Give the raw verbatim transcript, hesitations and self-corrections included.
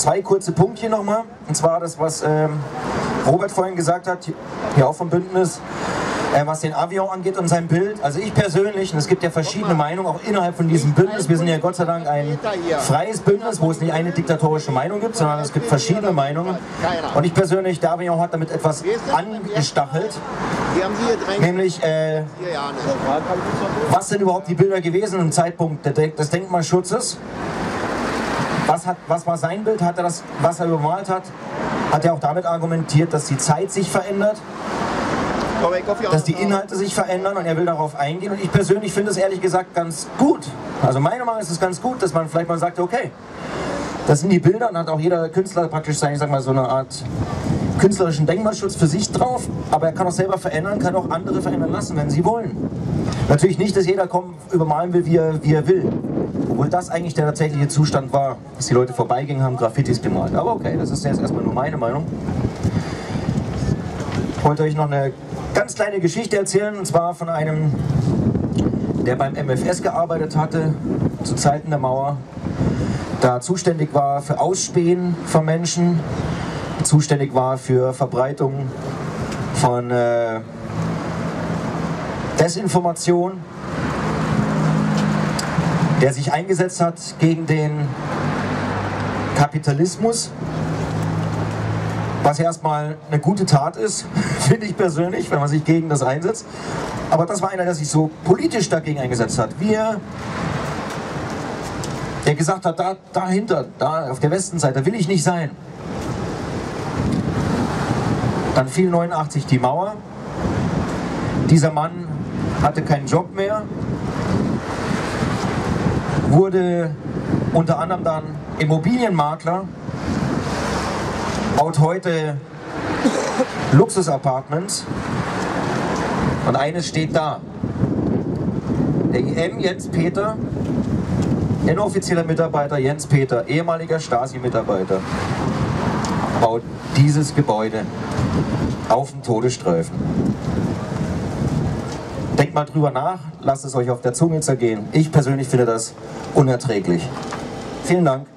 zwei kurze Punktchen nochmal. Und zwar das, was ähm, Robert vorhin gesagt hat, hier auch vom Bündnis, äh, was den Avion angeht und sein Bild. Also ich persönlich, und es gibt ja verschiedene Meinungen, auch innerhalb von diesem Bündnis, wir sind ja Gott sei Dank ein freies Bündnis, wo es nicht eine diktatorische Meinung gibt, sondern es gibt verschiedene Meinungen. Und ich persönlich, der Avion hat damit etwas angestachelt. Nämlich, äh, was sind überhaupt die Bilder gewesen im Zeitpunkt des Denkmalschutzes? Was, hat, was war sein Bild? Hat er das, was er übermalt hat? Hat er auch damit argumentiert, dass die Zeit sich verändert? Dass die Inhalte sich verändern und er will darauf eingehen. Und ich persönlich finde es ehrlich gesagt ganz gut. Also meiner Meinung nach ist es ganz gut, dass man vielleicht mal sagt, okay, das sind die Bilder und hat auch jeder Künstler praktisch sein, ich sag mal, so eine Art künstlerischen Denkmalschutz für sich drauf, aber er kann auch selber verändern, kann auch andere verändern lassen, wenn sie wollen. Natürlich nicht, dass jeder kommen, übermalen will, wie er, wie er will. Obwohl das eigentlich der tatsächliche Zustand war, dass die Leute vorbeigingen, haben Graffitis gemalt. Aber okay, das ist jetzt erstmal nur meine Meinung. Ich wollte euch noch eine ganz kleine Geschichte erzählen, und zwar von einem, der beim M F S gearbeitet hatte, zu Zeiten der Mauer, da zuständig war für Ausspähen von Menschen, zuständig war für Verbreitung von äh, Desinformation, der sich eingesetzt hat gegen den Kapitalismus, was erstmal eine gute Tat ist, finde ich persönlich, wenn man sich gegen das einsetzt. Aber das war einer, der sich so politisch dagegen eingesetzt hat. Wir, der gesagt hat, da, dahinter, da auf der Westenseite, will ich nicht sein. Dann fiel neunundachtzig die Mauer. Dieser Mann hatte keinen Job mehr, wurde unter anderem dann Immobilienmakler, baut heute Luxusapartments und eines steht da. Der I M Jens Peter, inoffizieller Mitarbeiter Jens Peter, ehemaliger Stasi-Mitarbeiter, baut dieses Gebäude auf dem Todesstreifen. Denkt mal drüber nach, lasst es euch auf der Zunge zergehen. Ich persönlich finde das unerträglich. Vielen Dank.